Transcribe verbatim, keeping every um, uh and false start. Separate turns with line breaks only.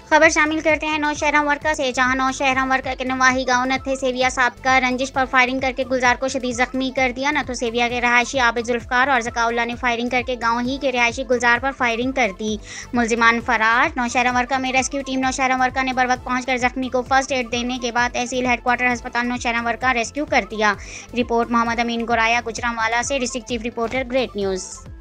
खबर शामिल करते हैं नौशहरा वर्का से, जहां नौशहरा वर्का के नवाही गांव नथे सेविया साहब का रंजिश पर फायरिंग करके गुलजार को शदीद जख्मी कर दिया। नथो सेविया के रहायशी आबिद जुल्फकार और जकाउल्ला ने फायरिंग करके गांव ही के रहायशी गुलजार पर फायरिंग कर दी। मुलजिमान फरार। नौशहरा वर्का में रेस्क्यू टीम नौशहरा वर्का ने बर वक्त पहुंचकर जख्मी को फर्स्ट एड देने के बाद तहसील हेडक्वार्टर अस्पताल नौशहरा वर्का रेस्क्यू कर दिया। रिपोर्ट मोहम्मद अमीन गोराया गुजरांवाला से, district chief reporter, great news.